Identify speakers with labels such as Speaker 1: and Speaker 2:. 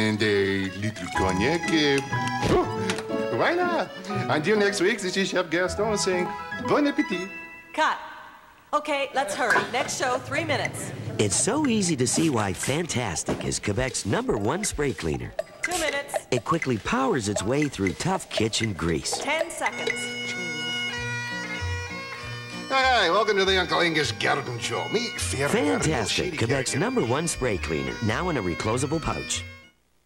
Speaker 1: and a little cognac. Voila! Until next week, this is Chef Gaston saying bon appetit.
Speaker 2: Cut. Okay, let's hurry. Next show, 3 minutes.
Speaker 3: It's so easy to see why Fantastik is Quebec's #1 spray cleaner.
Speaker 2: 2 minutes.
Speaker 3: It quickly powers its way through tough kitchen grease.
Speaker 2: 10 seconds.
Speaker 1: Hi, welcome to the Uncle Angus Garden Show. Me,
Speaker 3: Fantastik, Quebec's #1 spray cleaner, now in a reclosable pouch.